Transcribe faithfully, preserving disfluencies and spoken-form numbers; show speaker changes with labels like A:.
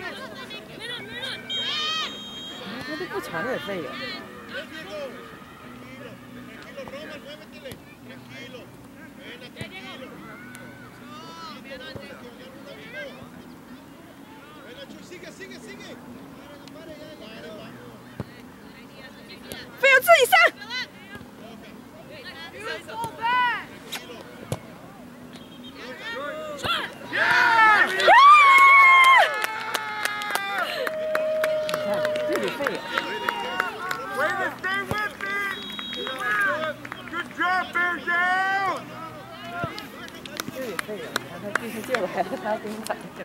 A: 他都不传也废了。
B: 飞友自己上。
A: 这里废了。 这也废了，你看他继续救来了，他给你反正。